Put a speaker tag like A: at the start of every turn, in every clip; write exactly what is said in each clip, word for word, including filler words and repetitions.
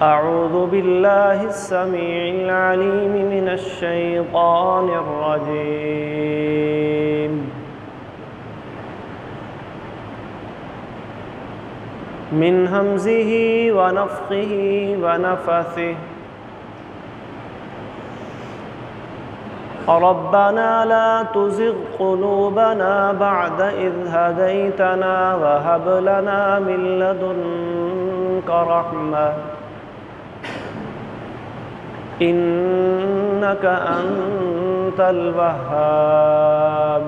A: अऊज़ु बिल्लाहिस्समीइल अलीम मिनश शैतानिर रजीम। मिन हमज़िही व नफ़्ख़िही व नफ़्ख़िही। रब्बना ला तुज़िग़ क़ुलूबना बअद इज़ हदैतना व हब लना मिन लदुन्का रहमह इन्नका अंतल वह्हाब।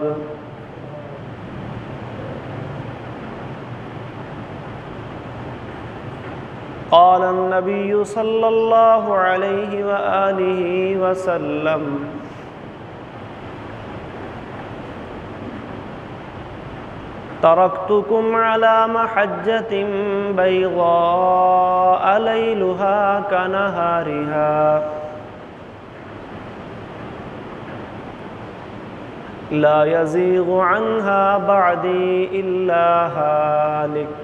A: क़ाल अन्नबिय्यु सल्लल्लाहु अलैहि व आलिहि वसल्लम तरक्तुकुम अला महज्जतिन बैज़ा लैलुहा कनहारिहा ला यज़ीग़ु अन्हा बअदी इल्ला हालिक।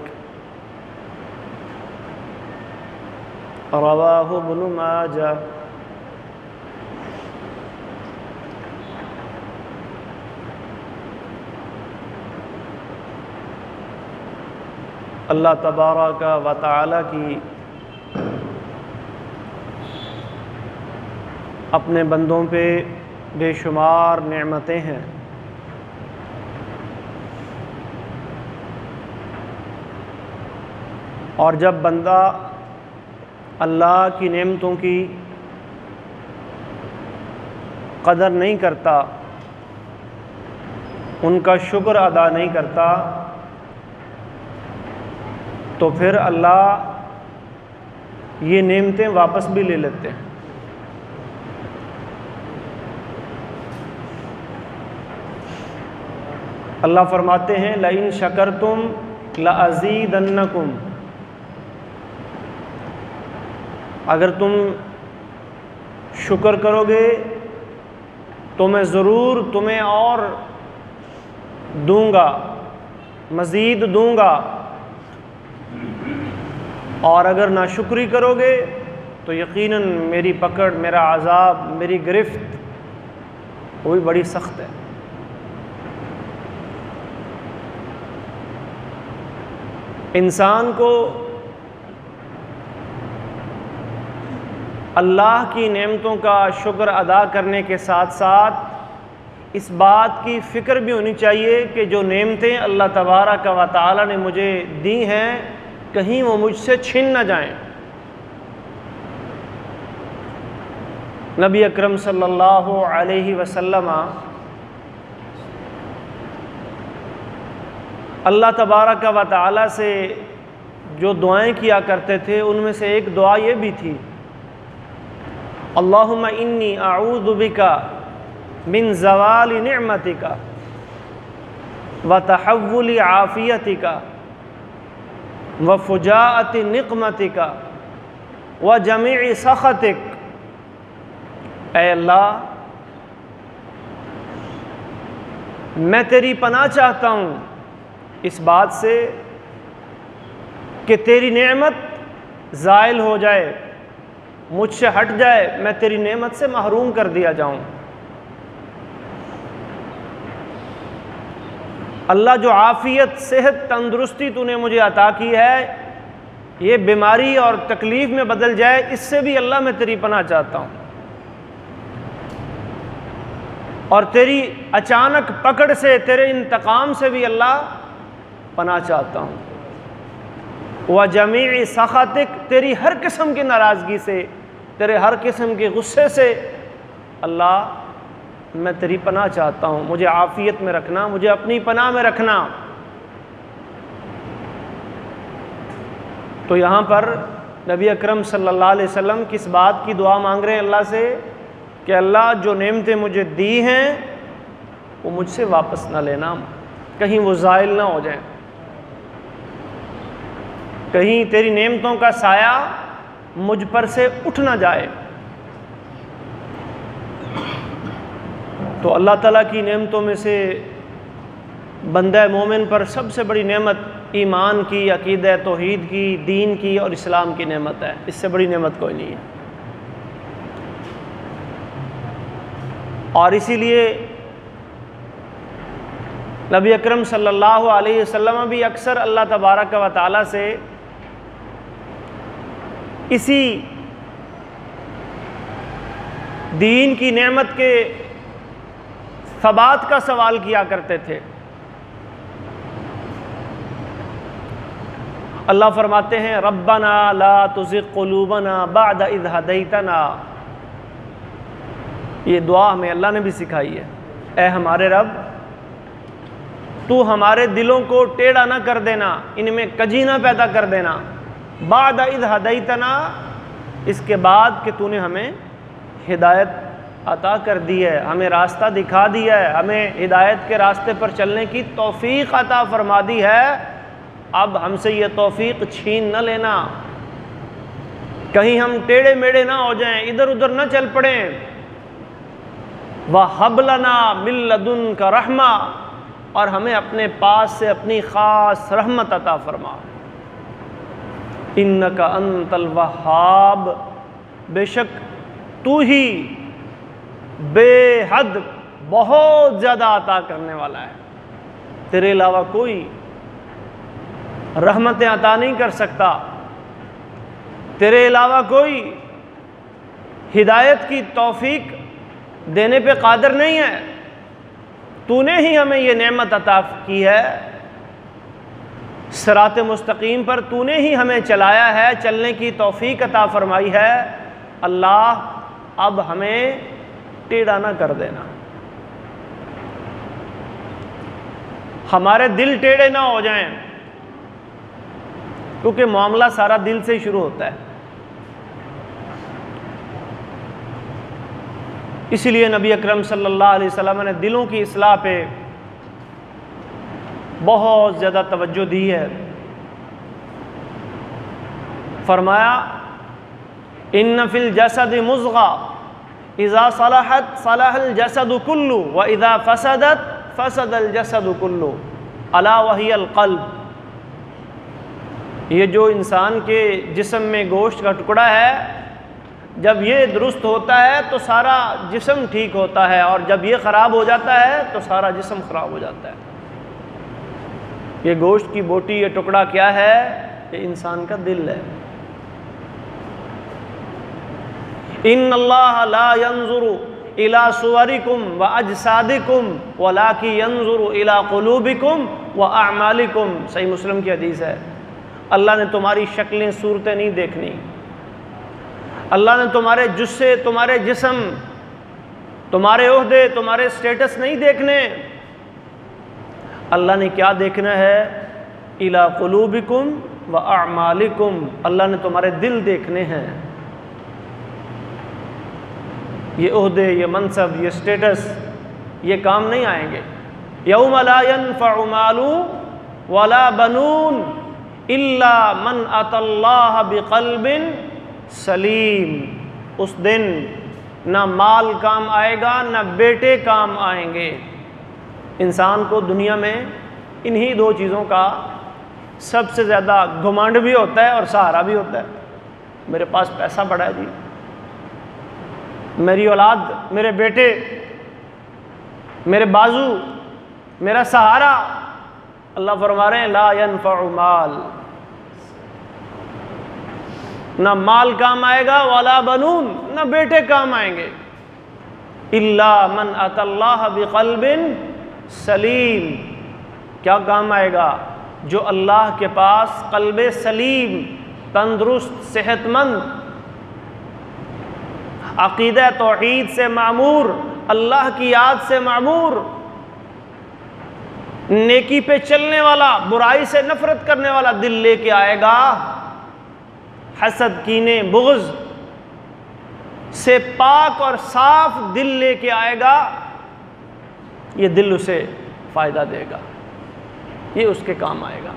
A: रवाहु इब्नु माजा। अल्लाह तबारक व तआला की अपने बंदों पे बेशुमार नेमतें हैं। और जब बंदा अल्लाह की नेमतों की कदर नहीं करता, उनका शुक्र अदा नहीं करता, तो फिर अल्लाह ये नेमतें वापस भी ले लेते हैं। अल्लाह फरमाते हैं लइन शकरतुम लअज़ीदन्नकुम, अगर तुम शुक्र करोगे तो मैं ज़रूर तुम्हें और दूंगा, मज़ीद दूंगा, और अगर नाशुक्री करोगे तो यकीनन मेरी पकड़, मेरा अज़ाब, मेरी गिरफ्त वो भी बड़ी सख्त है। इंसान को अल्लाह की नेमतों का शुक्र अदा करने के साथ साथ इस बात की फ़िक्र भी होनी चाहिए कि जो नेमतें अल्लाह तबारक व तआला ने मुझे दी हैं कहीं वो मुझसे छिन न जाएं। नबी अकरम सल्लल्लाहु अलैहि वसल्लम अल्लाह तबारक व तआला से जो दुआएं किया करते थे उनमें से एक दुआ ये भी थी, अल्लाहुम्मा इन्नी अऊज़ु बिका मिन ज़वालि निअमतिका व तहव्वुलि आफ़ियतिका व फुजाअति निक़मतिका व जमीइ सख़तिक। ऐ अल्लाह, मैं तेरी पनाह चाहता हूँ इस बात से कि तेरी नेमत ज़ाइल हो जाए, मुझसे हट जाए, मैं तेरी नेमत से महरूम कर दिया जाऊँ। अल्लाह जो आफ़ियत, सेहत, तंदुरुस्ती तूने मुझे अता की है, ये बीमारी और तकलीफ़ में बदल जाए, इससे भी अल्लाह मैं तेरी पनाह चाहता हूँ। और तेरी अचानक पकड़ से, तेरे इंतकाम से भी अल्लाह पनाह चाहता हूँ। व जमीइ सख़तिक, तेरी हर किस्म की नाराज़गी से, तेरे हर किस्म के गुस्से से अल्लाह मैं तेरी पनाह चाहता हूँ। मुझे आफ़ियत में रखना, मुझे अपनी पनाह में रखना। तो यहाँ पर नबी अकरम सल्लल्लाहु अलैहि वसल्लम किस बात की दुआ मांग रहे हैं अल्लाह से कि अल्लाह जो नेमतें मुझे दी हैं वो मुझसे वापस ना लेना, कहीं वो ज़ाइल ना हो जाए, कहीं तेरी नेमतों का साया मुझ पर से उठ ना जाए। तो अल्लाह ताला की नेमतों में से बंदा मोमिन पर सबसे बड़ी नेमत ईमान की, अकीदा तौहीद की, दीन की और इस्लाम की नेमत है। इससे बड़ी नेमत कोई नहीं है। और इसीलिए नबी अकरम सल्लल्लाहु अलैहि वसल्लम भी अक्सर अल्लाह तबारक व तआला से इसी दीन की नेमत के सबात का सवाल किया करते थे। अल्लाह फरमाते हैं रब्बना ला तुज़िग़ क़ुलूबना बअद इज़ हदैतना। ये दुआ हमें अल्लाह ने भी सिखाई है। ऐ हमारे रब, तू हमारे दिलों को टेढ़ा ना कर देना, इनमें कजी ना पैदा कर देना। बअद इज़ हदैतना, इसके बाद कि तूने हमें हिदायत अता कर दी है, हमें रास्ता दिखा दिया है, हमें हिदायत के रास्ते पर चलने की तौफीक अता फरमा दी है। अब हमसे ये तौफीक छीन न लेना, कहीं हम टेढ़े मेढ़े ना हो जाएं, इधर उधर न चल पड़ें। वहब लना मिन लदुनका रहमा, और हमें अपने पास से अपनी ख़ास रहमत अता फरमा। इन्नका अंतल वहाब, बेशक तू ही बेहद बहुत ज़्यादा अता करने वाला है। तेरे अलावा कोई रहमतें अता नहीं कर सकता, तेरे अलावा कोई हिदायत की तौफीक देने पे कादिर नहीं है। तूने ही हमें ये नेमत अता की है, सिरात मुस्तकीम पर तूने ही हमें चलाया है, चलने की तौफीक अता फरमाई है। अल्लाह अब हमें टेढ़ा ना कर देना, हमारे दिल टेढ़े ना हो जाएं, क्योंकि मामला सारा दिल से ही शुरू होता है। इसीलिए नबी अकरम सल्लल्लाहु अलैहि वसल्लम ने दिलों की इस्लाह पे बहुत ज़्यादा तवज्जो दी है। फरमाया इन्न फिल जसद मुज़ग़ा इज़ा सलहत सलहल जसद कुल्लु व इज़ा फसदत फसदल जसद कुल्लु अला वहियल क़ल्ब। ये जो इंसान के जिस्म में गोश्त का टुकड़ा है, जब ये दुरुस्त होता है तो सारा जिस्म ठीक होता है, और जब ये ख़राब हो जाता है तो सारा जिस्म ख़राब हो जाता है। ये गोश्त की बोटी, ये टुकड़ा क्या है? ये इंसान का दिल है। इन्नल्लाह ला यंजुरु इला सुवरिकुम व अजसादिकुम वलाकि यंजुरु इला कुलूबिकुम व अअमालिकुम। सही मुस्लिम की हदीस है। अल्लाह ने तुम्हारी शक्लें, सूरतें नहीं देखनी, अल्लाह ने तुम्हारे जुस्से, तुम्हारे जिस्म, तुम्हारे ओहदे, तुम्हारे स्टेटस नहीं देखने। अल्लाह ने क्या देखना है? इला कुलूबिकुम व अअमालिकुम। अल्लाह ने तुम्हारे दिल देखने हैं। ये ओहदे, ये मनसब, ये स्टेटस, ये काम नहीं आएंगे। यौम ला यनफ़उ मालु वला बनून इल्ला मन अतल्लाह बिक़ल्बिन सलीम। उस दिन ना माल काम आएगा, ना बेटे काम आएंगे। इंसान को दुनिया में इन्हीं दो चीज़ों का सबसे ज़्यादा घुमांड भी होता है और सहारा भी होता है। मेरे पास पैसा बड़ा है जी, मेरी औलाद, मेरे बेटे, मेरे बाजू, मेरा सहारा। अल्लाह फरमा रहे हैं ला यनफ़उ माल, ना माल काम आएगा, वाला बनून, ना बेटे काम आएंगे। इल्ला मन अतल्लाह बिक़ल्बिन सलीम। क्या काम आएगा? जो अल्लाह के पास क़ल्बे सलीम, तंदुरुस्त, सेहतमंद, अक़ीदा तौहीद से मामूर, अल्लाह की याद से मामूर, नेकी पे चलने वाला, बुराई से नफरत करने वाला दिल लेके आएगा। हसद, कीने, बुग़्ज़ से पाक और साफ दिल लेके आएगा। ये दिल उसे फ़ायदा देगा, ये उसके काम आएगा।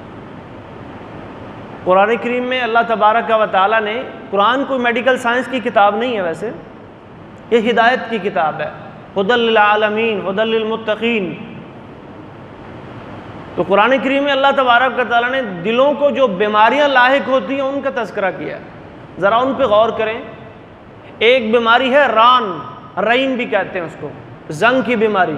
A: कुरान करीम में अल्लाह तबारक व तआला ने, कुरान कोई मेडिकल साइंस की किताब नहीं है वैसे, ये हिदायत की किताब है। हुदल लिल आलमीन, हुदल लिल मुत्तकीन। तो कुरान करीम में अल्लाह तबारक व तआला ने दिलों को जो बीमारियां लाहिक होती हैं उनका तज़किरा किया, ज़रा उन पे गौर करें। एक बीमारी है रान, रईन भी कहते हैं उसको, जंग की बीमारी।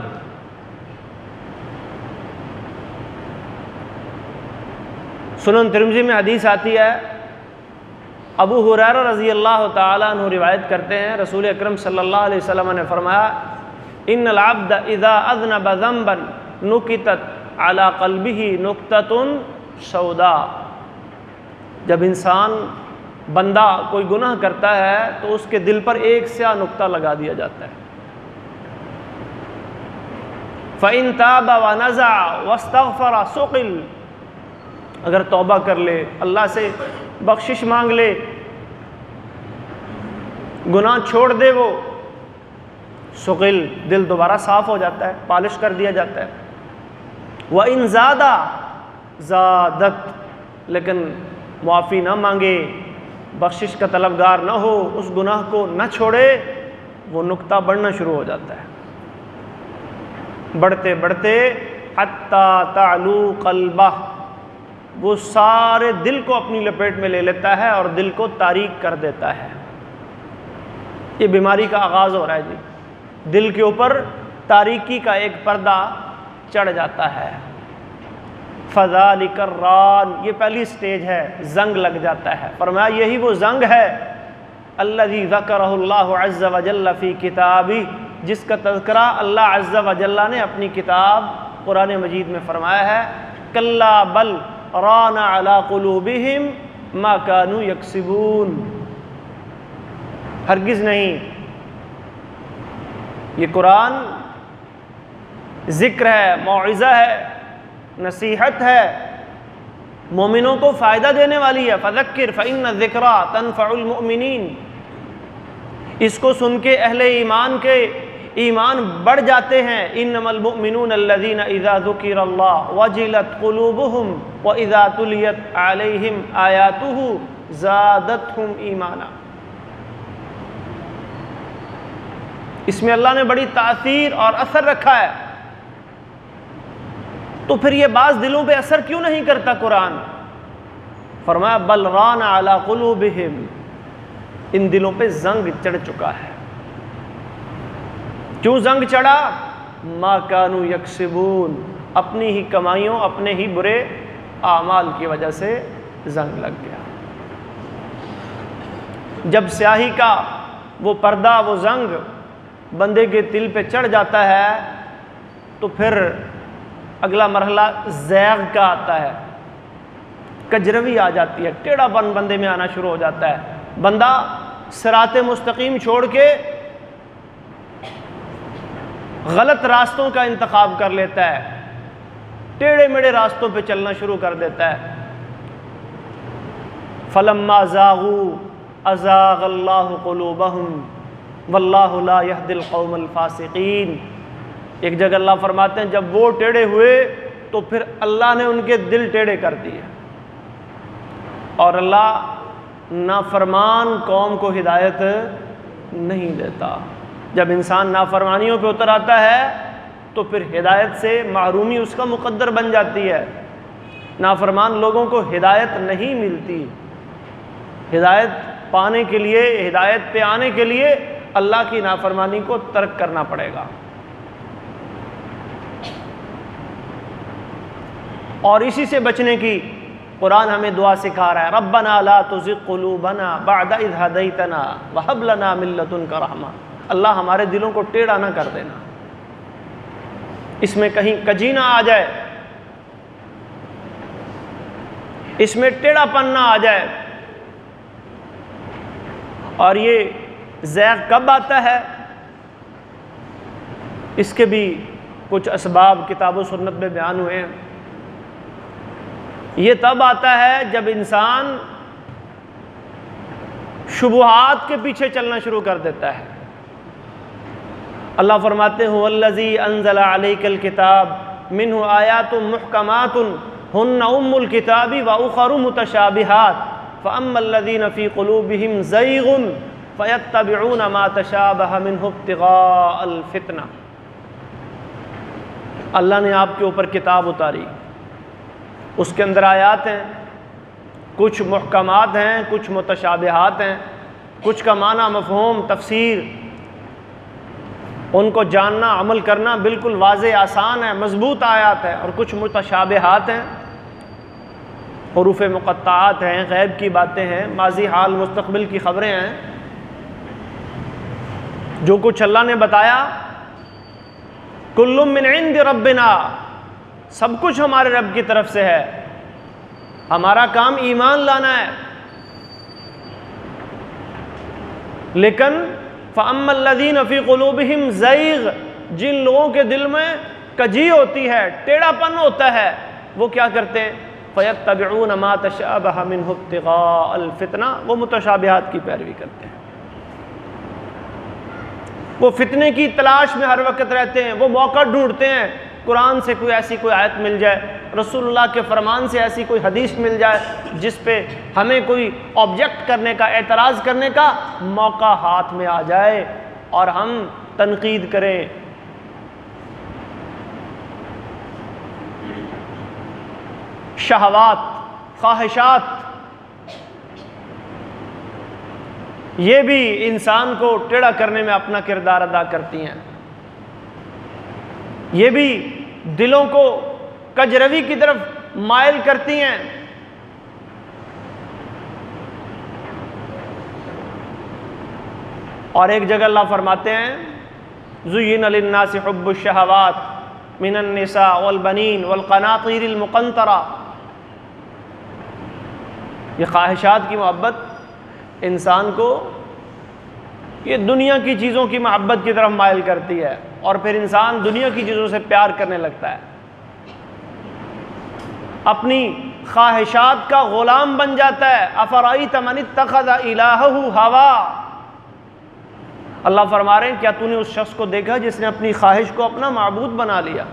A: सुनन तिरमिज़ी में हदीस आती है, अबू हुरैरा रज़ी अल्लाह तआला अन्हु रिवायत करते हैं, रसूल अकरम सल्लल्लाहु अलैहि वसल्लम ने फरमाया, इन्नल अब्द इज़ा अज़नब ज़ंबन नुकितत अला क़ल्बिही नुक्ततुन सौदा। जब इंसान बंदा कोई गुनाह करता है तो उसके दिल पर एक स्याह नुक्ता लगा दिया जाता है। फ़इन ताब व नज़ा वस्तग़फ़र सुक़िल, अगर तौबा कर ले, अल्लाह से बख्शिश मांग ले, गुनाह छोड़ दे वो, सुक़िल, दिल दोबारा साफ़ हो जाता है, पॉलिश कर दिया जाता है। व इन ज़ादा ज़ादत, लेकिन मुआफ़ी ना मांगे, बख्शिश का तलबगार ना हो, उस गुनाह को न छोड़े, वो नुक्ता बढ़ना शुरू हो जाता है, बढ़ते बढ़ते हत्ता तालू क़ल्बह, वो सारे दिल को अपनी लपेट में ले लेता है और दिल को तारीक कर देता है। ये बीमारी का आगाज़ हो रहा है जी, दिल के ऊपर तारीकी का एक पर्दा चढ़ जाता है। फ़ज़ालिकर रान, ये पहली स्टेज है, जंग लग जाता है। फरमाया यही वो जंग है, अल्लज़ी ज़करहुल्लाहु अज़्ज़ व जल्ल फ़ी किताबी, जिसका तज़किरा अल्लाह अज़्ज़ व जल्ल ने अपनी किताब कुरान मजीद में फरमाया है। कल्ला बल राना अला क़ुलूबिहिम मा कानू यक्सिबून, हरगिज़ नहीं, ये कुरान ज़िक्र है, मौइज़ा है, नसीहत है, मोमिनों को फ़ायदा देने वाली है। फ़ज़क्किर फ़इन्न ज़िक्रा तनफ़उल मुमिनीन, इसको सुन के अहले ईमान के ईमान बढ़ जाते हैं। इन्नमल मुमिनून अल्लज़ीना इज़ा ज़ुकिरल्लाह वजिलत क़ुलूबुहुम व इज़ा तुलियत अलैहिम आयातुहु ज़ादतहुम ईमाना। इसमें अल्लाह ने बड़ी तासीर और असर रखा है। तो फिर ये बाज़ दिलों पे असर क्यों नहीं करता कुरान? फरमाया बल राना अला क़ुलूबिहिम, इन दिलों पे जंग चढ़ चुका है। क्यों जंग चढ़ा? मा कानू यक्सिबून, अपनी ही कमाइयों, अपने ही बुरे आमाल की वजह से जंग लग गया। जब स्याही का वो पर्दा, वो जंग बंदे के दिल पे चढ़ जाता है तो फिर अगला मरहला ज़ैग़ का आता है, कजरवी आ जाती है, टेढ़ापन बंदे में आना शुरू हो जाता है। बंदा सिराते मुस्तकीम छोड़ के गलत रास्तों का इंतखाब कर लेता है, टेढ़े मेढ़े रास्तों पे चलना शुरू कर देता है। फलम्मा ज़ागू अज़ाग़ल्लाहु क़ुलूबहुम वल्लाहु ला यहदिल क़ौमल फ़ासिक़ीन। एक जगह अल्लाह फरमाते हैं जब वो टेढ़े हुए तो फिर अल्लाह ने उनके दिल टेढ़े कर दिए, और अल्लाह नाफरमान कौम को हिदायत नहीं देता। जब इंसान नाफरमानियों पे उतर आता है तो फिर हिदायत से महरूमी उसका मुक़द्दर बन जाती है। नाफरमान लोगों को हिदायत नहीं मिलती। हिदायत पाने के लिए, हिदायत पे आने के लिए अल्लाह की नाफरमानी को तर्क करना पड़ेगा। और इसी से बचने की कुरान हमें दुआ सिखा रहा है, रब्बना ला तुज़िग़ क़ुलूबना बअद इज़ हदैतना व हब लना मिन लदुनका रहमा। अल्लाह हमारे दिलों को टेढ़ा ना कर देना, इसमें कहीं कजी ना आ जाए, इसमें टेढ़ापन ना आ जाए। और ये ज़ैग़ कब आता है, इसके भी कुछ असबाब किताब व सुन्नत में बयान हुए हैं। ये तब आता है जब इंसान शुबुहात के पीछे चलना शुरू कर देता है। अल्लाह फरमाते हैं वल्लज़ी अंज़ला अलैकल किताब मिन्हु आयातुम मुहकमातुन हुन्ना उम्मुल किताबी व उखरु मुतशाबिहात फ़अम्मल्लज़ीना फ़ी क़ुलूबिहिम ज़ैग़ुन फ़यत्तबिऊना मा तशाबह मिन्हु इब्तिग़ाअल फ़ितना। अल्लाह ने आपके ऊपर किताब उतारी, उसके अंदर आयात हैं, कुछ मुहकमात हैं, कुछ मुतशाबिहात हैं, कुछ का माना मफ़हूम तफसीर उनको जानना अमल करना बिल्कुल वाज़े आसान है, मज़बूत आयात है, और कुछ मुतशाबिहात हैं, हुरूफ़ मुक़त्ताआत हैं, गैब की बातें हैं, माजी हाल मुस्तक़बिल की ख़बरें हैं। जो कुछ अल्लाह ने बताया कुल्लुम मिन इंद रब्बिना, सब कुछ हमारे रब की तरफ से है, हमारा काम ईमान लाना है। लेकिन फ़अम्मल्लज़ीन फ़ी क़ुलूबिहिम ज़ैग़, जिन लोगों के दिल में कजी होती है, टेढ़ापन होता है, वो क्या करते हैं? फ़यत्तबिऊन मा तशाबह मिन्हु इब्तिग़ाअल फ़ितना, वो मुतशाबिहात की पैरवी करते हैं, वो फितने की तलाश में हर वक्त रहते हैं, वो मौका ढूंढते हैं, कुरान से कोई ऐसी कोई आयत मिल जाए, रसूलुल्लाह के फरमान से ऐसी कोई हदीस मिल जाए जिस पे हमें कोई ऑब्जेक्ट करने का, एतराज़ करने का मौका हाथ में आ जाए और हम तनकीद करें। शहवात, ख्वाहिशात, ये भी इंसान को टेढ़ा करने में अपना किरदार अदा करती हैं। ये भी दिलों को कजरवी की तरफ मायल करती हैं। और एक जगह अल्लाह फरमाते हैं ज़ुय्यिना लिन्नासि हुब्बुश शहवात मिनन निसा वल बनीन वल क़नातीरिल मुक़ंतरा, ये ख्वाहिशात की मोहब्बत इंसान को ये दुनिया की चीज़ों की मोहब्बत की तरफ मायल करती है, और फिर इंसान दुनिया की चीज़ों से प्यार करने लगता है, अपनी ख्वाहिशात का ग़ुलाम बन जाता है। अफ़राइत मन इत्तख़ज़ इलाहहु हवा, अल्लाह फरमा रहे हैं क्या तूने उस शख्स को देखा जिसने अपनी ख्वाहिश को अपना माबूद बना लिया।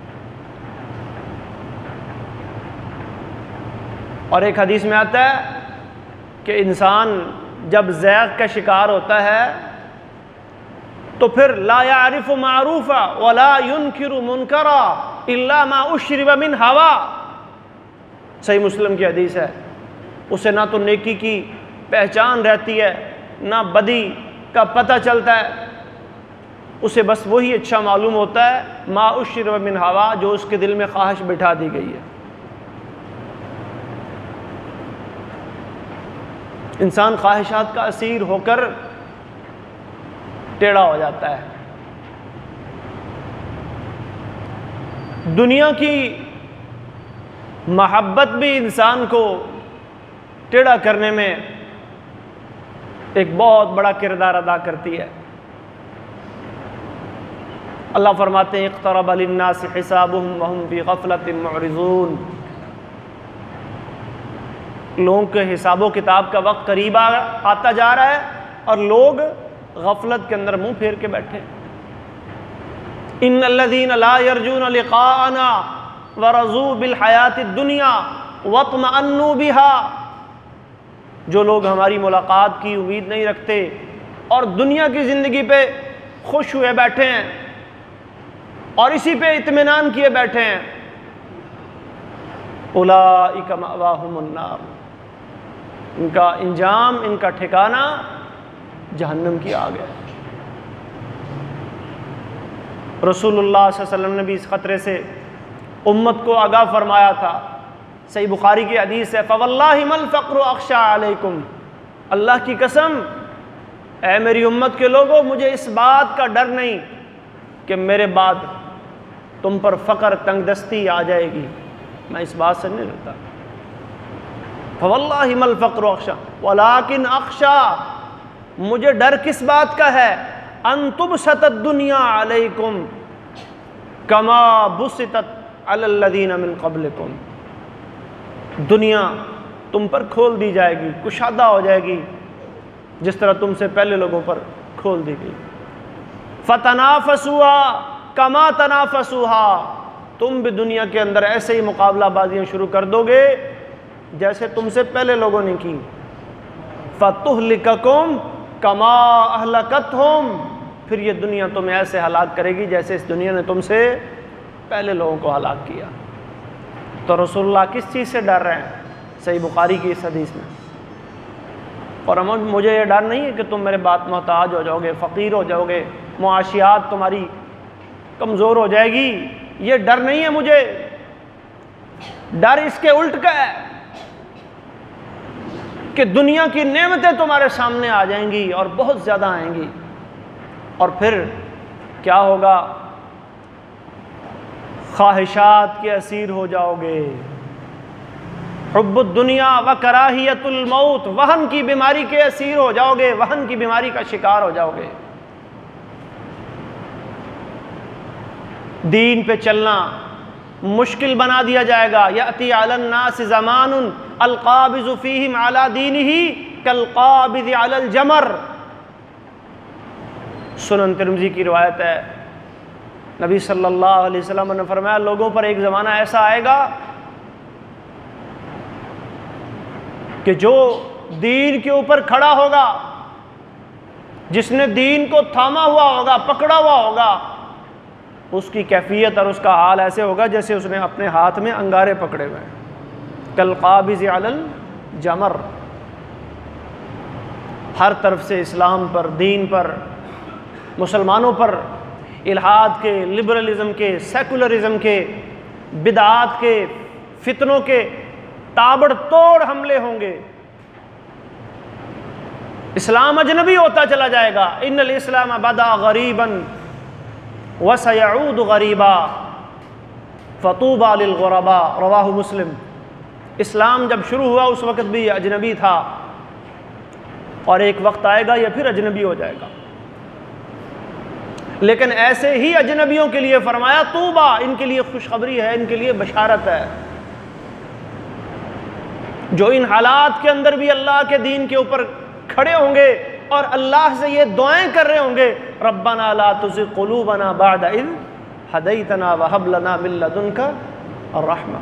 A: और एक हदीस में आता है कि इंसान जब ज़ैक़ का शिकार होता है तो फिर ला यारिफ़ु मारूफ़ा वला युनकिरु मुनकरा इल्ला मा उश्रिबा मिन हवा, सही मुस्लिम की हदीस है। उसे ना तो नेकी की पहचान रहती है, ना बदी का पता चलता है, उसे बस वही अच्छा मालूम होता है मा उश्रिबा मिन हवा, जो उसके दिल में ख्वाहिश बिठा दी गई है। इंसान ख्वाहिशात का असीर होकर टेढ़ा हो जाता है। दुनिया की मोहब्बत भी इंसान को टेढ़ा करने में एक बहुत बड़ा किरदार अदा करती है। अल्लाह फरमाते हैं इक़्तरब लिन्नासि हिसाबुहुम वहुम फी ग़फ़लतिन मुअरिज़ून, लोगों के हिसाबो किताब का वक्त करीब आता जा रहा है और लोग गफलत के अंदर मुंह फेर के बैठे। इन्नल्लज़ीना ला यरजूना लिक़ाअना वरज़ू बिल हयातिद दुनिया वत्मअन्नू बिहा, जो लोग हमारी मुलाकात की उम्मीद नहीं रखते और दुनिया की ज़िंदगी पे खुश हुए बैठे हैं और इसी पे इत्मीनान किए बैठे हैं, उलाइका मअवाहुमुन नार, इनका इंजाम, इनका ठिकाना जहन्नम की आग है। रसूलुल्लाह सल्लल्लाहु अलैहि वसल्लम ने भी इस ख़तरे से उम्मत को आगाह फरमाया था। सही बुखारी की हदीस है, फ़वल्लाहि मल फ़क़्रु अख़शा अलैकुम, अल्लाह की कसम ऐ मेरी उम्मत के लोगों, मुझे इस बात का डर नहीं कि मेरे बाद तुम पर फ़क़्र तंगदस्ती आ जाएगी, मैं इस बात से नहीं डरता। फ़वल्लाहि मल फ़क़्रु अख़शा वलाकिन अख़शा, मुझे डर किस बात का है, अन तुबसतद दुनिया अलैकुम कमा बुसितत अलल्लज़ीना मिन क़ब्लिकुम, दुनिया तुम पर खोल दी जाएगी, कुशादा हो जाएगी जिस तरह तुमसे पहले लोगों पर खोल दी गई। फ़तनाफ़सूहा कमा तनाफ़सूहा, तुम भी दुनिया के अंदर ऐसे ही मुकाबलाबाजियाँ शुरू कर दोगे जैसे तुमसे पहले लोगों ने की। फ़तुहलिककुम कमा अहलकतहुम, फिर ये दुनिया तुम्हें ऐसे हलाक करेगी जैसे इस दुनिया ने तुमसे पहले लोगों को हलाक किया। तो रसूलुल्लाह किस चीज़ से डर रहे हैं? सही बुखारी की इस हदीस में। और हम मुझे ये डर नहीं है कि तुम मेरे बात मोहताज हो जाओगे, फ़कीर हो जाओगे, मुआशियात तुम्हारी कमज़ोर हो जाएगी, ये डर नहीं है मुझे। डर इसके उल्ट का है कि दुनिया की नेमतें तुम्हारे सामने आ जाएंगी और बहुत ज़्यादा आएंगी, और फिर क्या होगा? ख्वाहिशात के असीर हो जाओगे। हुब्बुद दुनिया व कराहियतुल मौत, वहन की बीमारी के असीर हो जाओगे, वहन की बीमारी का शिकार हो जाओगे। दीन पे चलना मुश्किल बना दिया जाएगा। यअती अलन नास ज़मानुन अलक़ाबिज़ु फ़ीहिम अला दीनिही कलक़ाबिज़ अलल जमर। सुनन तिर्मिज़ी की रिवायत है, नबी सल्लल्लाहु अलैहि वसल्लम ने फरमाया, लोगों पर एक ज़माना ऐसा आएगा कि जो दीन के ऊपर खड़ा होगा, जिसने दीन को थामा हुआ होगा, पकड़ा हुआ होगा, उसकी कैफियत और उसका हाल ऐसे होगा जैसे उसने अपने हाथ में अंगारे पकड़े हुए हैं। कलक़ाबिज़ अलल जमर। हर तरफ से इस्लाम पर, दीन पर, मुसलमानों पर इल्हाद के, लिबरलिज़म के, सेकुलरिज़म के, बिदआत के, फितनों के ताबड़तोड़ हमले होंगे। इस्लाम अजनबी होता चला जाएगा। इन्नल इस्लाम बदा गरीबन व सयऊद गरीबा फतूबा लिल गुरबा, रवाहु मुस्लिम। इस्लाम जब शुरू हुआ उस वक़्त भी अजनबी था, और एक वक्त आएगा यह फिर अजनबी हो जाएगा। लेकिन ऐसे ही अजनबियों के लिए फरमाया तूबा, इनके लिए खुशखबरी है, इनके लिए बशारत है, जो इन हालात के अंदर भी अल्लाह के दीन के ऊपर खड़े होंगे और अल्लाह से ये दुआएं कर रहे होंगे, रब्बना ला तुज़िग़ क़ुलूबना बअद इज़ हदैतना व हब लना मिन लदुनका रहमा।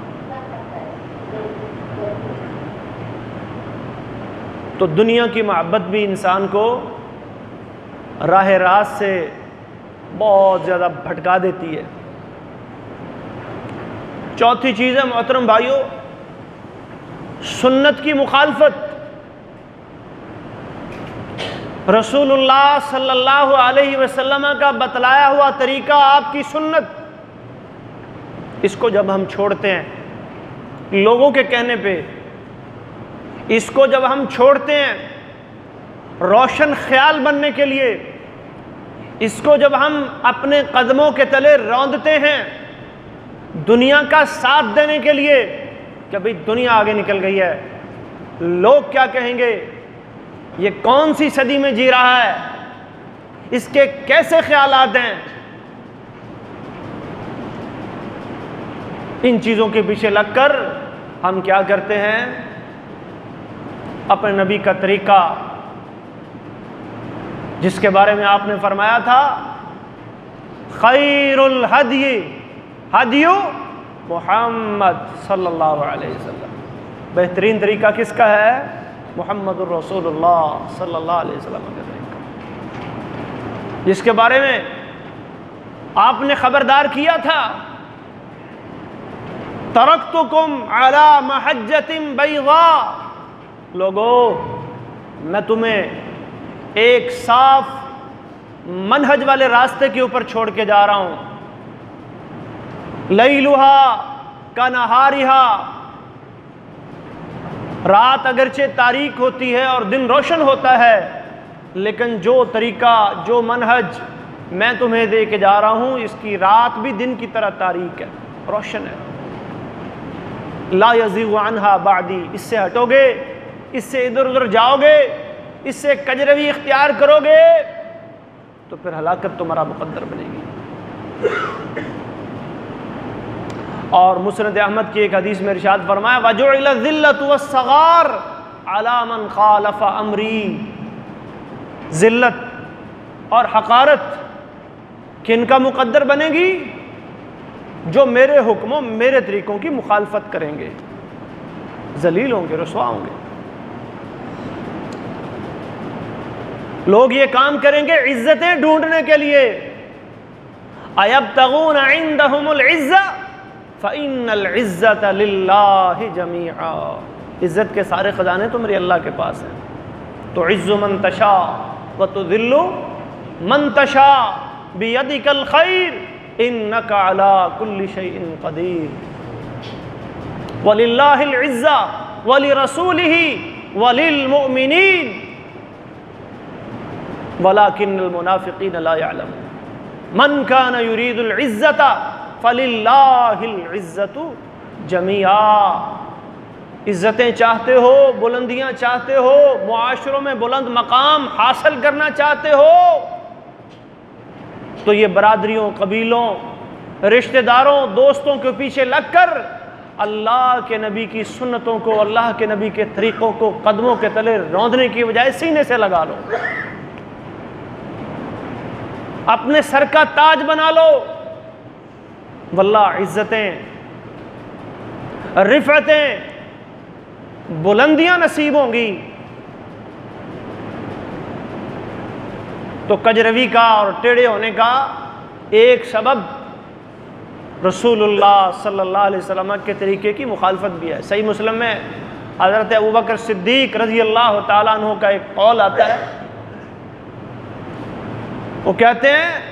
A: तो दुनिया की मोहब्बत भी इंसान को राह रास्त से बहुत ज़्यादा भटका देती है। चौथी चीज़ है मोहतरम भाइयों, सुन्नत की मुखालफत। रसूलुल्लाह सल्लल्लाहु अलैहि वसल्लम का बतलाया हुआ तरीका, आपकी सुन्नत, इसको जब हम छोड़ते हैं लोगों के कहने पे, इसको जब हम छोड़ते हैं रोशन ख्याल बनने के लिए, इसको जब हम अपने कदमों के तले रौंदते हैं दुनिया का साथ देने के लिए कि भाई दुनिया आगे निकल गई है, लोग क्या कहेंगे, ये कौन सी सदी में जी रहा है, इसके कैसे ख्यालात हैं, इन चीज़ों के पीछे लगकर हम क्या करते हैं, अपने नबी का तरीका जिसके बारे में आपने फरमाया था, खैरुल हदी हदियु मुहम्मद सल्लल्लाहु अलैहि वसल्लम, बेहतरीन तरीका किसका है? मुहम्मदुर रसूलुल्लाह सल्लल्लाहु अलैहि वसल्लम का तरीका, जिसके बारे में आपने खबरदार किया था, तरक्तुकुम अला महज्जतिन बैज़ा, लोगों मैं तुम्हें एक साफ मनहज वाले रास्ते के ऊपर छोड़ के जा रहा हूं, लैलुहा का नहारिहा, रात अगरचे तारीक होती है और दिन रोशन होता है, लेकिन जो तरीका, जो मनहज मैं तुम्हें दे के जा रहा हूं, इसकी रात भी दिन की तरह तारीक है, रोशन है। ला यज़ीग़ु अन्हा बादी, इससे हटोगे, इससे इधर उधर जाओगे, इससे कजरवी इख्तियार करोगे तो फिर हलाकत तुम्हारा मुकद्दर बनेगी। और मुस्नद अहमद की एक हदीस में इरशाद फरमाया, वजुइल ज़िल्लतु वस्सगार अला मन खालफ अमरी, ज़िल्लत और हकारत किनका मुकद्दर बनेगी? जो मेरे हुक्मों, मेरे तरीकों की मुखालफत करेंगे, जलील होंगे, रुसवा होंगे। लोग ये काम करेंगे इज्जतें ढूंढने के लिए, अयब्तगून इंदहुमुल इज्जा फ़इन्नल इज़्ज़त लिल्लाहि जमीआ, इज़्ज़त के सारे ख़जाने तो मेरे अल्लाह के पास हैं। तो इज़्ज़ु मन तशा व तुज़िल्लु मन तशा बियदिकल खैर इन्नका अला कुल्लि शैइन क़दीर वलिल्लाहिल इज़्ज़ा वलिरसूलिही वलिलमुअमिनीन वलाकिन्नल मुनाफ़िक़ीन ला यअलमून मन कान युरीदुल इज़्ज़ता फ़लिल्लाहिल इज़्ज़तु जमीआ। इज़्ज़तें चाहते हो, बुलंदियाँ चाहते हो, मुआशरों में बुलंद मकाम हासिल करना चाहते हो, तो ये बरादरियों, कबीलों, रिश्तेदारों, दोस्तों के पीछे लगकर अल्लाह के नबी की सुन्नतों को, अल्लाह के नबी के तरीक़ों को कदमों के तले रौंदने की बजाय सीने से लगा लो, अपने सर का ताज बना लो। वल्लाह इज़्ज़तें, रिफ़अतें, बुलंदियां नसीब होंगी तो कजरवी का और टेढ़े होने का एक सबब रसूलुल्लाह सल्लल्लाहु अलैहि वसल्लम के तरीके की मुखालफत भी है। सही मुस्लिम में हज़रत अबू बकर सिद्दीक़ रज़ी अल्लाह ताला अन्हु का एक कौल आता है, वो कहते हैं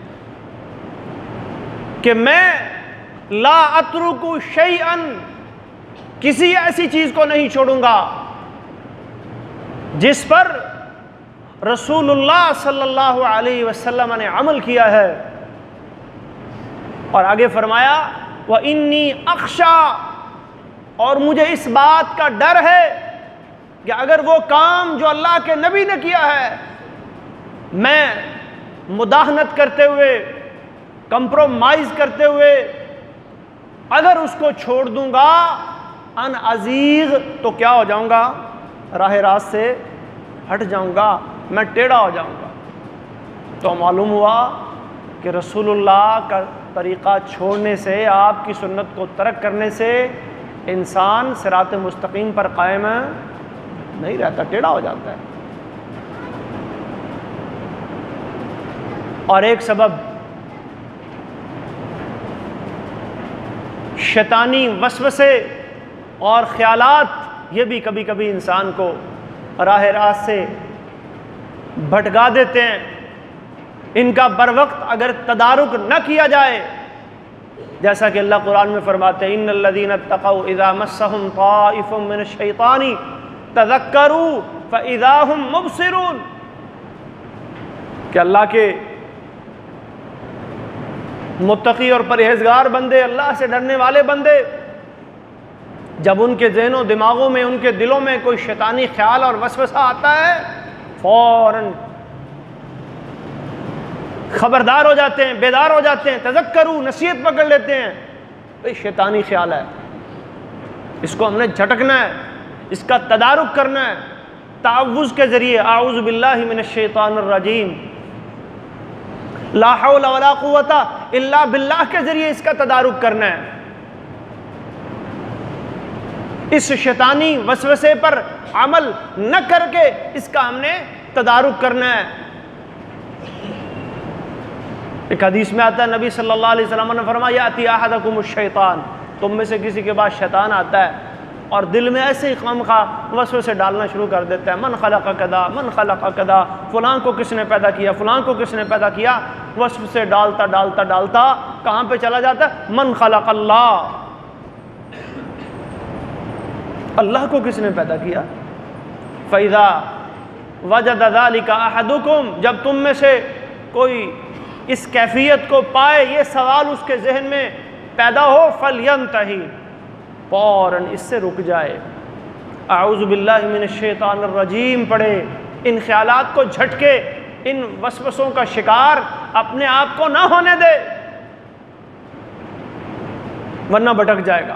A: कि मैं ला अत्रुकु शैअन, किसी ऐसी चीज़ को नहीं छोड़ूंगा जिस पर रसूलुल्लाह सल्लल्लाहु अलैहि वसल्लम ने अमल किया है। और आगे फरमाया व इन्नी अख्शा, और मुझे इस बात का डर है कि अगर वो काम जो अल्लाह के नबी ने किया है मैं मुदाहनत करते हुए, कंप्रोमाइज़ करते हुए अगर उसको छोड़ दूंगा अन अजीज़, तो क्या हो जाऊंगा, राह रास्त से हट जाऊंगा, मैं टेढ़ा हो जाऊंगा। तो मालूम हुआ कि रसूलुल्लाह का तरीक़ा छोड़ने से, आपकी सुन्नत को तर्क करने से इंसान सिरात मुस्तकीम पर कायम नहीं रहता, टेढ़ा हो जाता है। और एक सबब शैतानी वसवसे और ख्यालात, ये भी कभी कभी इंसान को राह रास्त से भटका देते हैं। इनका बर वक्त अगर तदारुक न किया जाए, जैसा कि अल्लाह कुरान में फरमाते हैं इन्नल्लज़ीना तक़ौ इज़ा मस्सहुम ताइफुम मिनश्शैतानी तज़क्करू फ़इज़ा हुम मुबसिरून, कि अल्लाह के मुत्तकी और परहेजगार बंदे, अल्लाह से डरने वाले बंदे, जब उनके ज़हनों दिमागों में, उनके दिलों में कोई शैतानी ख्याल और वसवसा आता है, फ़ौरन खबरदार हो जाते हैं, बेदार हो जाते हैं, तज़क्करू, नसीहत पकड़ लेते हैं, भाई शैतानी ख्याल है, इसको हमने झटकना है, इसका तदारुक करना है, तावुज़ के ज़रिए आऊज़ु बिल्लाहि मिनश्शैतानिर रजीम, ला हौला वला कुव्वता इल्ला बिल्लाह के ज़रिए इसका तदारुक करना है। इस शैतानी वसवसे पर अमल न करके इसका हमने तदारुक करना है। एक हदीस में आता है, नबी सल्लल्लाहु अलैहि वसल्लम ने फरमाया याती अहदकुमुश शैतान, तुम में से किसी के पास शैतान आता है और दिल में ऐसे ही खामखा वसवसे डालना शुरू कर देता है, मन खलक़ कदा, मन खलक़ कदा, फ़लाँ को किसने पैदा किया, फ़लाँ को किसने पैदा किया, वसवसे डालता डालता डालता कहाँ पे चला जाता है, मन खलक़ अल्लाह, अल्लाह को किसने पैदा किया। फ़इज़ा वजद ज़ालिका अहदुकुम, जब तुम में से कोई इस कैफियत को पाए, ये सवाल उसके जहन में पैदा हो, फलयंतही, फ़ौरन इससे रुक जाए, आऊज़ु बिल्लाहि मिनश्शैतानिर रजीम पढ़े, इन ख्यालात को झटके, इन वसवसों का शिकार अपने आप को ना होने दे, वरना भटक जाएगा।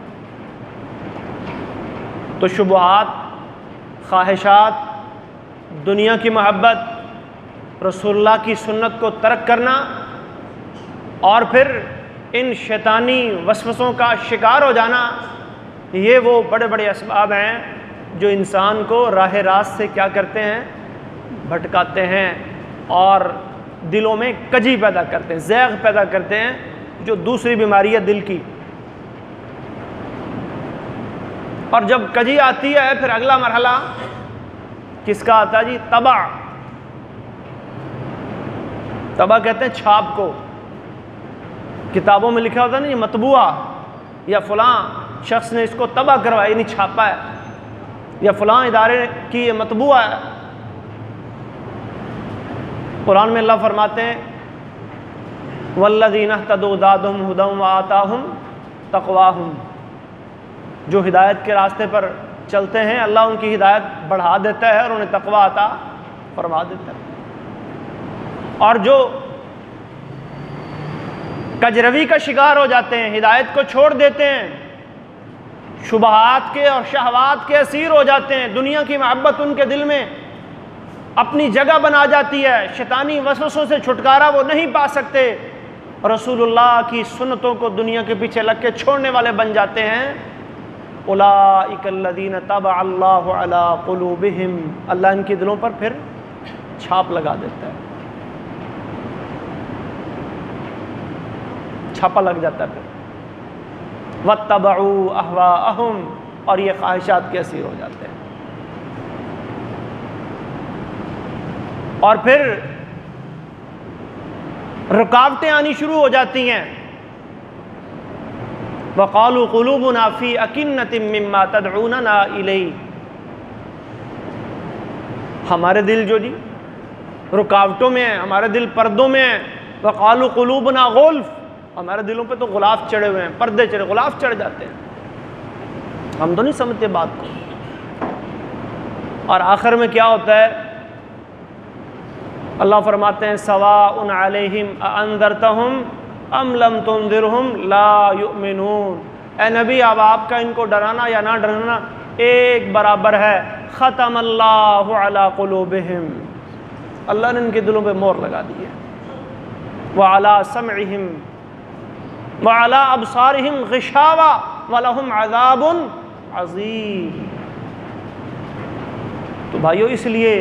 A: तो शुबहात, ख्वाहिशात, दुनिया की मोहब्बत, रसूलुल्लाह की सुन्नत को तर्क करना और फिर इन शैतानी वसवसों का शिकार हो जाना, ये वो बड़े बड़े असबाब हैं जो इंसान को राह रास्त से क्या करते हैं, भटकाते हैं और दिलों में कजी पैदा करते हैं, ज़ैग़ पैदा करते हैं, जो दूसरी बीमारी है दिल की, और जब कजी आती है फिर अगला मरहला किसका आता है जी? तबा। तबा कहते हैं छाप को। किताबों में लिखा होता है ना मतबूआ, या फलां शख्स ने इसको तबा करवाया, यानी छापा है, या फलां इदारे की ये मतबूआ है। कुरान में अल्लाह फरमाते हैं वल्लज़ीना इहतदौ ज़ादहुम हुदन व आताहुम तक़वाहुम, जो हिदायत के रास्ते पर चलते हैं अल्लाह उनकी हिदायत बढ़ा देता है और उन्हें तक़वा अता फरमा देता है। और जो कजरवी का शिकार हो जाते हैं, हिदायत को छोड़ देते हैं, शुबहात के और शहवात के असीर हो जाते हैं, दुनिया की मोहब्बत उनके दिल में अपनी जगह बना जाती है, शैतानी वसवसों से छुटकारा वो नहीं पा सकते, रसूलुल्लाह की सुन्नतों को दुनिया के पीछे लग के छोड़ने वाले बन जाते हैं। उलाइकल्लज़ीना तबअल्लाहु अला क़ुलूबिहिम, अल्लाह इनके दिलों पर फिर छाप लगा देता है, छापा लग जाता है फिर। वत्तबऊ अहवाअहुम, और ये ख्वाहिशात के असीर हो जाते हैं। और फिर रुकावटें आनी शुरू हो जाती हैं। वक़ालू क़ुलूबुना फ़ी अकिन्नतिम मिम्मा तदऊनना इलैहि, हमारे दिल जो जी रुकावटों में है, हमारे दिल पर्दों में है। वक़ालू क़ुलूबुना गुल्फ़, हमारे दिलों पे तो गुलाफ चढ़े हुए हैं, पर्दे चढ़े, गुलाफ चढ़ जाते हैं, हम तो नहीं समझते बात को। और आखिर में क्या होता है? अल्लाह फरमाते हैं सवाउन अलैहिम अअंज़रतहुम अम लम तुंज़िरहुम ला युमिनून। ए नबी, अब आपका इनको डराना या ना डराना एक बराबर है। ख़तमल्लाहु अला क़ुलूबिहिम, अल्लाह ने इनके दिलों पे मोहर लगा दी है। व अला समइहिम व अला अबसारिहिम ग़िशावा व लहुम अज़ाबुन अज़ीम। तो भाइयों, इसलिए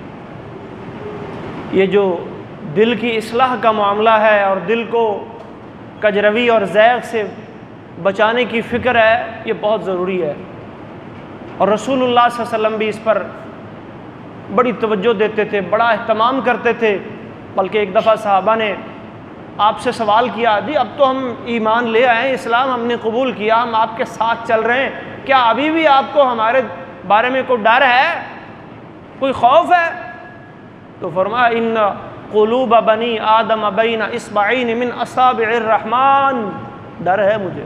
A: ये जो दिल की इस्लाह का मामला है और दिल को कजरवी और ज़ैग़ से बचाने की फ़िक्र है, ये बहुत ज़रूरी है। और रसूलुल्लाह सल्लल्लाहु अलैहि वसल्लम भी इस पर बड़ी तवज्जो देते थे, बड़ा एहतमाम करते थे। बल्कि एक दफ़ा सहाबा ने आपसे सवाल किया, दी अब तो हम ईमान ले आए, इस्लाम हमने कबूल किया, हम आपके साथ चल रहे हैं, क्या अभी भी आपको हमारे बारे में कोई डर है, कोई खौफ है? तो फरमाया इन्ना क़ुलूब बनी आदम बैन इस्बअैन मिन असाबिइर रहमान, डर है मुझे।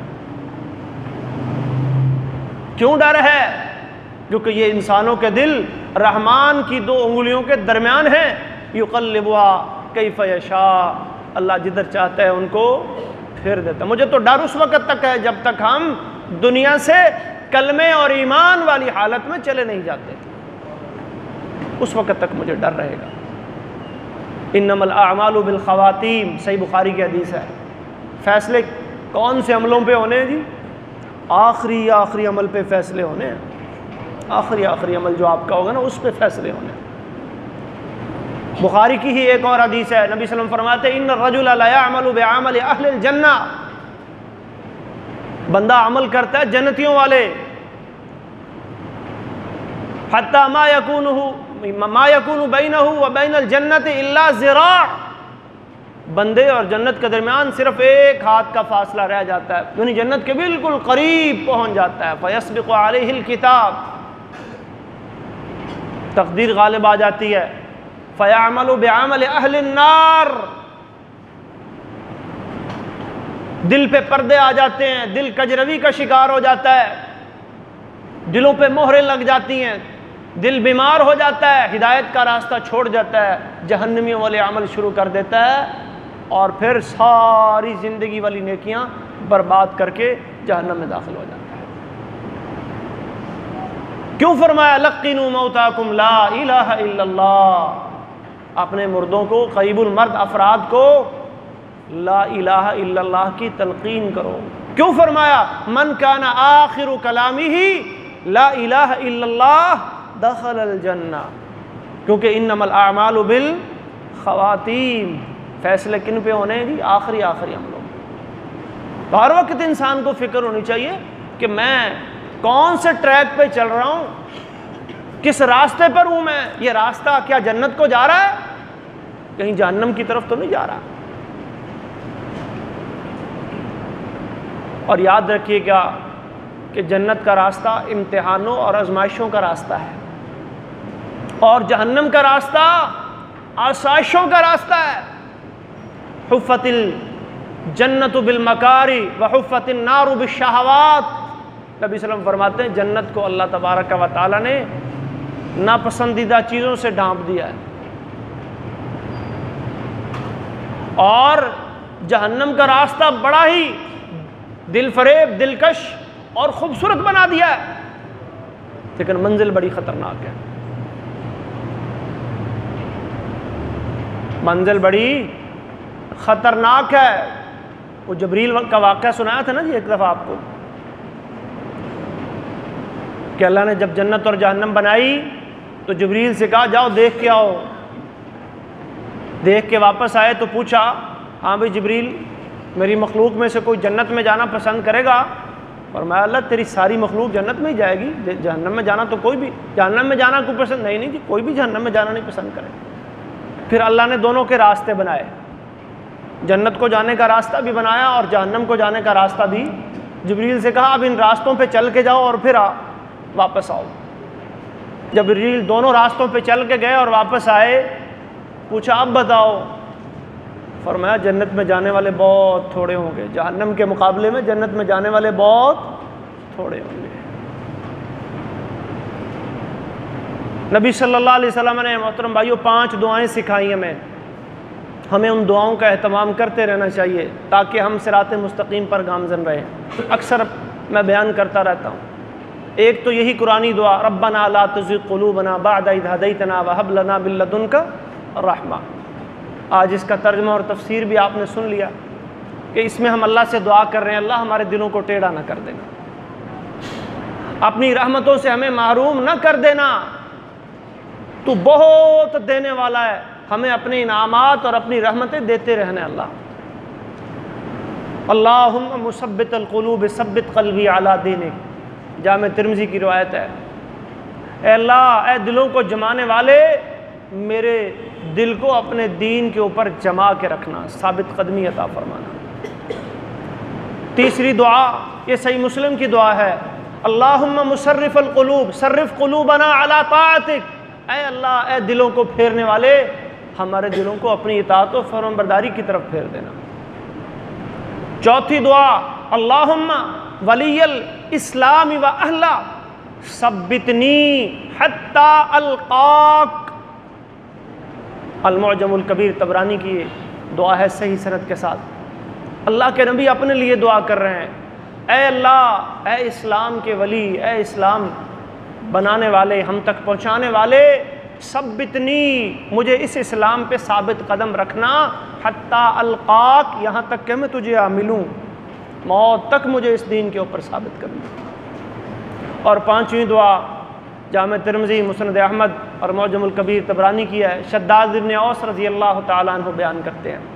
A: क्यों डर है? क्योंकि ये इंसानों के दिल रहमान की दो उंगलियों के दरमियान हैं। युक़ल्लिबुहा कैफ़ यशा, अल्लाह जिधर चाहता है उनको फेर देता है। मुझे तो डर उस वक़्त तक है जब तक हम दुनिया से कलमे और ईमान वाली हालत में चले नहीं जाते, उस वक़्त तक मुझे डर रहेगा। इन्नमल अअमालु बिल ख़वातीम, सही बुखारी की हदीस है। फ़ैसले कौन से अमलों पे होने हैं जी? आखिरी आखिरी अमल पे फ़ैसले होने हैं। आखिरी आखिरी अमल जो आपका होगा ना, उस पे फ़ैसले होने हैं। बुखारी की ही एक और हदीस है, नबी सल्लल्लाहु अलैहि वसल्लम फरमाते हैं इन्न रजुला ला यअमलु बिअमलि अहलिल जन्नह, बंदा अमल करता है जन्नतियों वाले, हत्ता मा यकूनुहु मा यकूनु बैनहु व बैनल जन्नति इल्ला ज़िरा', बंदे और जन्नत के दरमियान सिर्फ एक हाथ का फासला रह जाता है, यानी जन्नत के बिल्कुल करीब पहुंच जाता है। फयस्बिक़ु अलैहिल किताब, तकदीर गालिब आ जाती है। फ़यअमलु बिअमलि अहलिन नार, दिल पे पर्दे आ जाते हैं, दिल कजरवी का शिकार हो जाता है, दिलों पे मोहरें लग जाती हैं, दिल बीमार हो जाता है, हिदायत का रास्ता छोड़ जाता है, जहन्नमियों वाले अमल शुरू कर देता है, और फिर सारी ज़िंदगी वाली नेकियां बर्बाद करके जहन्नम में दाखिल हो जाता है। क्यों फरमाया लक़िनू मौताकुम ला इलाहा इल्लल्लाह, अपने मुर्दों को, क़रीबुल मर्द अफराद को ला इलाहा इल्लल्लाह की तलक़ीन करो। क्यों फरमाया मन काना आखिरु कलामिही ला इलाहा इल्लल्लाह दखलल जन्नह, क्योंकि इन्नमल अअमालु बिल ख़वातीम, फैसले किन पे होने हैं जी? आखिरी आखिरी अमलों में। तो हर वक्त इंसान को फ़िक्र होनी चाहिए कि मैं कौन से ट्रैक पे चल रहा हूं, किस रास्ते पर हूं मैं, ये रास्ता क्या जन्नत को जा रहा है, कहीं जहन्नम की तरफ तो नहीं जा रहा। और याद रखिएगा कि जन्नत का रास्ता इम्तिहानों और आजमाइशों का रास्ता है, और जहन्नम का रास्ता आसाइशों का रास्ता है। हुफ़्फ़तिल जन्नतु बिल मकारी व हुफ़्फ़तिन नारु बिश शहवात। नबी सल्लल्लाहु अलैहि वसल्लम फरमाते हैं जन्नत को अल्लाह तबारक व तआला ने नापसंदीदा चीज़ों से ढांप दिया है, और जहन्नम का रास्ता बड़ा ही दिल फरेब, दिलकश और खूबसूरत बना दिया है, लेकिन मंजिल बड़ी खतरनाक है। मंजिल बड़ी खतरनाक है। वो जबरील का वाक़या सुनाया था ना जी एक दफ़ा आपको, कि अल्लाह ने जब जन्नत और जहन्नम बनाई तो जबरील से कहा जाओ देख के आओ। देख के वापस आए तो पूछा, हाँ भाई जबरील, मेरी मखलूक में से कोई जन्नत में जाना पसंद करेगा? और मैं अल्लाह तेरी सारी मखलूक जन्नत में ही जाएगी, जहन्नम में जाना तो कोई भी, जहन्नम में जाना कोई पसंद नहीं नहीं जी, कोई भी जहन्नम में जाना नहीं पसंद करे। फिर अल्लाह ने दोनों के रास्ते बनाए, जन्नत को जाने का रास्ता भी बनाया और जहन्नम को जाने का रास्ता भी। जबरील से कहा अब इन रास्तों पे चल के जाओ और फिर आ, वापस आओ। जबरील दोनों रास्तों पे चल के गए और वापस आए। पूछा अब बताओ? फरमाया जन्नत में जाने वाले बहुत थोड़े होंगे, जहन्नम के मुकाबले में जन्नत में जाने वाले बहुत थोड़े होंगे। नबी सल्लल्लाहु अलैहि वसल्लम ने मोहतरम भाइयों पांच दुआएं सिखाई हमें, हमें उन दुआओं का एहतमाम करते रहना चाहिए ताकि हम सिराते मुस्तकीम पर गामज़न रहें। अक्सर मैं बयान करता रहता हूँ, एक तो यही कुरानी दुआ, रब्बना ला तुज़िग़ क़ुलूबना बअद इज़ हदैतना व हब लना मिन लदुनका रहमा। आज इसका तर्जुमा और तफसीर भी आपने सुन लिया कि इसमें हम अल्लाह से दुआ कर रहे हैं, अल्लाह हमारे दिलों को टेढ़ा ना कर देना, अपनी रहमतों से हमें महरूम ना कर देना। तू बहुत देने वाला है, हमें अपने इनामात और अपनी रहमतें देते रहने अल्लाह। अल्लाहुम्मा मुसब्बितल क़ुलूब सब्बित क़ल्बी अला दीनिक। जामे तिर्मिज़ी की रिवायत है, ए अल्लाह, ए दिलों को जमाने वाले, मेरे दिल को अपने दीन के ऊपर जमा के रखना, साबित कदमी अता फरमाना। तीसरी दुआ ये सही मुस्लिम की दुआ है, अल्लाहुम्मा मुसर्रिफ़ल क़ुलूब सर्रिफ़ क़ुलूबना अला ताअतिक। ऐ अल्लाह, ए दिलों को फेरने वाले, हमारे दिलों को अपनी इताअत और फरमाबरदारी की तरफ फेर देना। चौथी दुआ, अल्लाहुम्मा वलियल इस्लामी व अहला सब्बितनी हत्ता अलक़ाक। अल-मुअजमुल कबीर तबरानी की दुआ है सही सनद के साथ। अल्लाह के नबी अपने लिए दुआ कर रहे हैं, ऐ अल्लाह, ऐ इस्लाम के वली, ऐ इस्लाम बनाने वाले, हम तक पहुँचाने वाले, सब्बितनी, मुझे इस इस्लाम पे साबित कदम रखना, हत्ता अलक़ाक, यहाँ तक कि मैं तुझे आ मिलूँ, मौत तक मुझे इस दीन के ऊपर साबित करना। और पाँचवीं दुआ जामे तिर्मिज़ी, मुस्नद अहमद और मुअजमुल कबीर तबरानी की है। शद्दाद इब्न औस रज़ी अल्लाह तआला अन्हु बयान करते हैं,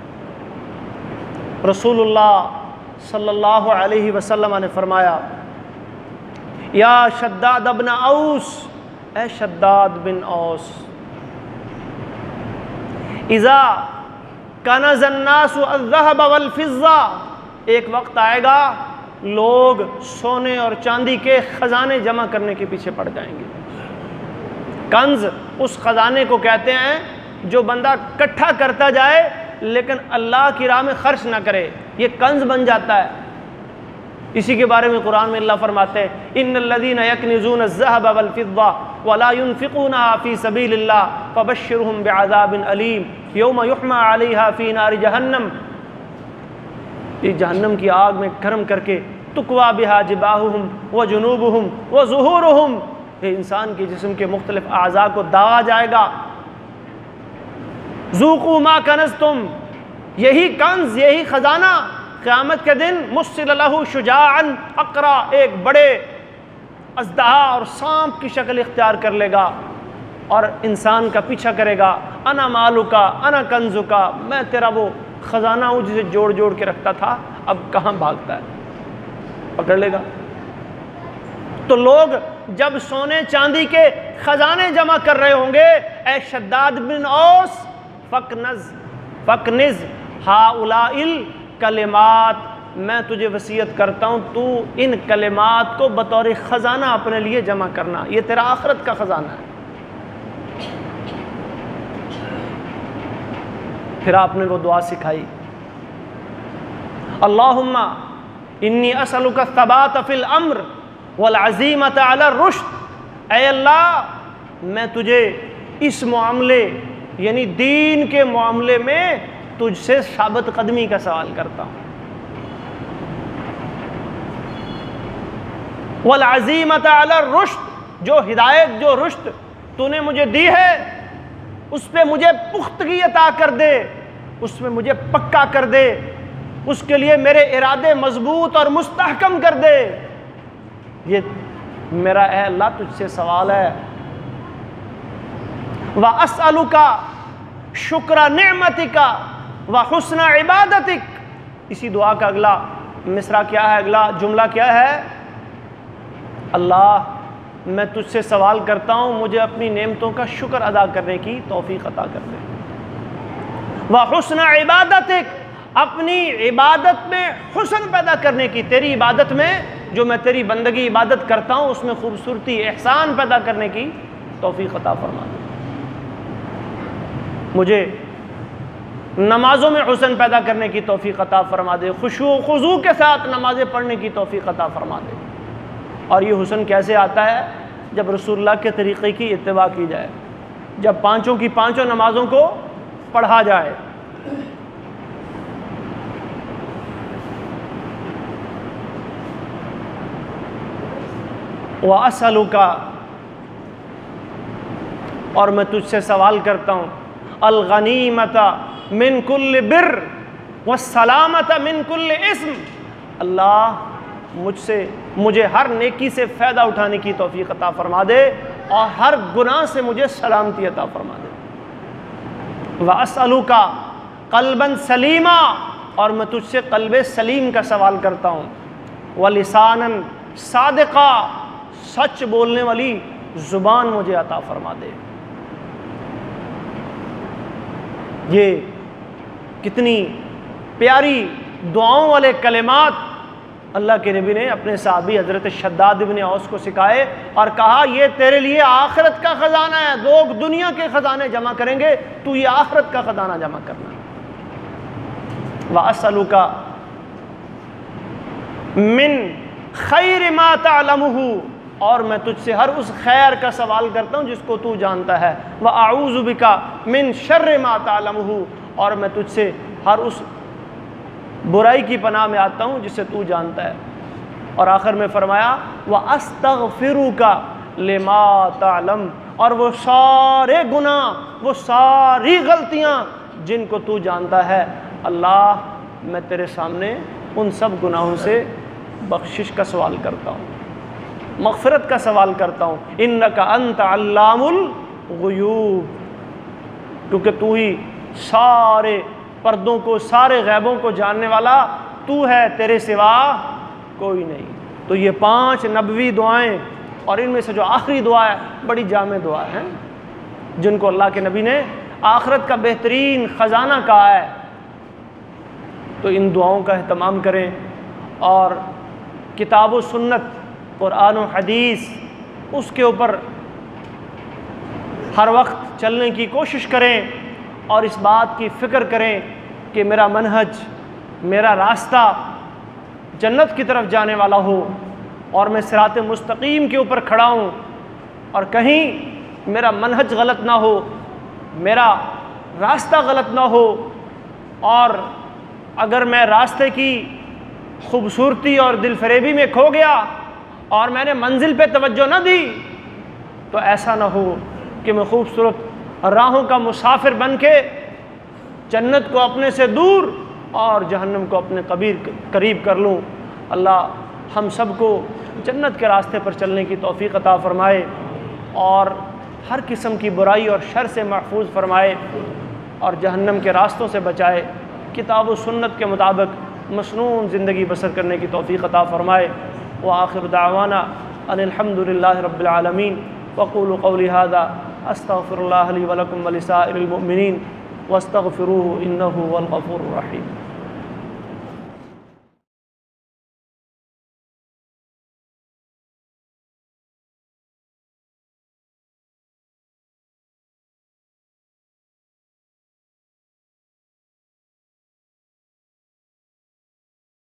A: रसूलुल्लाह सल्लल्लाहु अलैहि वसल्लम ने फरमाया, या शद्दाद इब्न औस, ए शद्दाद बिन औस, इज़ा कनज़ अन्नासु अज़्ज़हब वल फ़िज़्ज़ा, एक वक्त आएगा लोग सोने और चांदी के ख़जाने जमा करने के पीछे पड़ जाएंगे। कंज उस ख़जाने को कहते हैं जो बंदा इकट्ठा करता जाए लेकिन अल्लाह की राह में खर्च ना करे, ये कंज बन जाता है। इसी के बारे में कुरान में अल्लाह फरमाते हैं, इन्नल्लज़ीना यकनिज़ून अज़्ज़हब वल फ़िज़्ज़ा वला युनफ़िक़ूनहा फ़ी सबीलिल्लाह फ़बश्शिरहुम बिअज़ाबिन अलीम यौम युहमा अलैहा फ़ी नारि जहन्नम। ये जहन्नम की आग में गर्म करके तुकवा बिहा जिबाहुहुम व जुनूबुहुम व ज़ुहूरुहुम, ये इंसान के जिस्म के मुख्तलिफ आज़ा को दागा जाएगा। ज़ूक़ू मा कनज़्तुम, यही कंज, यही ख़जाना क़यामत के दिन मुस्सिल लहू शुजाअन अक़रा, एक बड़े अज़दहा और सांप की शक्ल इख्तियार कर लेगा और इंसान का पीछा करेगा, अना मालुका अना कंजुका, मैं तेरा वो ख़जाना हूँ जिसे जोड़ जोड़ के रखता था, अब कहाँ भागता है, पकड़ लेगा। तो लोग जब सोने चांदी के खजाने जमा कर रहे होंगे, ए शद्दाद बिन औस फ़कनज़ फ़कनिज़ हाउलाइल कलिमात, मैं तुझे वसीयत करता हूँ तू इन कलिमात को बतौर ख़जाना अपने लिए जमा करना, ये तेरा आखिरत का ख़जाना है। फिर आपने वो दुआ सिखाई, अल्लाहुम्मा इन्नी असअलुका सबात फिल अम्र वल अज़ीमत अला रुश्द, ऐ अल्लाह मैं तुझे इस मामले यानी दीन के मामले में तुझसे साबित कदमी का सवाल करता हूँ। वल अज़ीमत अला रुश्द, जो हिदायत जो रुश्द तूने मुझे दी है उस पर मुझे पुख्तगी अता कर दे, उसमें मुझे पक्का कर दे, उसके लिए मेरे इरादे मजबूत और मुस्तहकम कर दे। ये मेरा ए अल्लाह तुझसे सवाल है। व अस्अलुका शुक्र नेमतिका व हुस्न इबादतिक, इसी दुआ का अगला मिसरा क्या है, अगला जुमला क्या है, अल्लाह मैं तुझसे सवाल करता हूँ मुझे अपनी नेमतों का शुक्र अदा करने की तौफीक अता कर दे। व हुस्न इबादतिक, अपनी इबादत में हुस्न पैदा करने की, तेरी इबादत में जो मैं तेरी बंदगी इबादत करता हूँ उसमें खूबसूरती एहसान पैदा करने की तौफीक अता फरमा दे। मुझे नमाजों में हुस्न पैदा करने की तौफीक अता फरमा दे, खुशू खुजू के साथ नमाजें पढ़ने की तौफीक अता फरमा दे। और ये हुस्न कैसे आता है, जब रसूलुल्लाह के तरीक़े की इत्तिबा की जाए, जब पाँचों की पाँचों नमाजों को पढ़ा जाए। व असअलुका, और मैं तुझसे सवाल करता हूँ, अल गनीमता मिन कुल्ल बिर व सलामता मिन कुल्ल इस्म, अल्लाह मुझसे मुझे हर नेकी से फ़ायदा उठाने की तौफीक अता फरमा दे और हर गुनाह से मुझे सलामती अता फरमा दे। व अस्अलुका क़ल्बन सलीमा, और मैं तुझसे क़ल्ब सलीम का सवाल करता हूँ। व लिसानन सादिक़ा, सच बोलने वाली ज़ुबान मुझे अता फरमा दे। ये कितनी प्यारी दुआओं वाले कलिमात अल्लाह के नबी ने अपने साहबी हज़रत शद्दाद इब्न औस को सिखाए और कहा ये तेरे लिए आखिरत का ख़जाना है, लोग दुनिया के ख़जाने जमा करेंगे, तू ये आखिरत का ख़जाना जमा करना। व अस्अलुका मिन खैर मा तअलमुहु, और मैं तुझसे हर उस खैर का सवाल करता हूँ जिसको तू जानता है। व अऊज़ु बिका मिन शर्र मा तअलमुहु, और मैं तुझसे हर उस बुराई की पनाह में आता हूँ जिसे तू जानता है। और आखिर में फरमाया व अस्तग़फिरुका लिमा तअलम, और वो सारे गुनाह, वो सारी गलतियाँ जिनको तू जानता है, अल्लाह मैं तेरे सामने उन सब गुनाहों से बख्शिश का सवाल करता हूँ, मग़फ़िरत का सवाल करता हूँ। इन्नका अंत अल्लामुल ग़ुयूब, क्योंकि तू ही सारे पर्दों को, सारे गैबों को जानने वाला तू है, तेरे सिवा कोई नहीं। तो ये पांच नबवी दुआएं, और इनमें से जो आखिरी दुआ है बड़ी जामे दुआ है, जिनको अल्लाह के नबी ने आखिरत का बेहतरीन ख़जाना कहा है। तो इन दुआओं का एहतमाम करें और किताब व सुन्नत, कुरान व हदीस, उसके ऊपर हर वक्त चलने की कोशिश करें और इस बात की फ़िक्र करें कि मेरा मनहज, मेरा रास्ता जन्नत की तरफ जाने वाला हो और मैं सिरात मुस्तकीम के ऊपर खड़ा हूँ और कहीं मेरा मनहज गलत ना हो, मेरा रास्ता गलत ना हो, और अगर मैं रास्ते की खूबसूरती और दिलफरेबी में खो गया और मैंने मंजिल पे तवज्जो न दी, तो ऐसा ना हो कि मैं खूबसूरत राहों का मुसाफिर बन के जन्नत को अपने से दूर और जहन्नम को अपने कबीर करीब कर लूँ। अल्लाह हम सब को जन्नत के रास्ते पर चलने की तौफीक अता फ़रमाए और हर किस्म की बुराई और शर से महफूज फ़रमाए और जहन्नम के रास्तों से बचाए। किताब व सुन्नत के मुताबिक मसनून ज़िंदगी बसर करने की तौफीक अता फ़रमाए। व आखिर दावाना अल्हम्दुलिल्लाहि रब्बिल आलमीन। वक़ूलू क़ौली हाज़ा अस्तग़फ़िरुल्लाह ली व लकुम व लिसाइरिल मुअमिनीन वस्तग़फिरूहु इन्नहु हुवल गफ़ूरुर रहीम।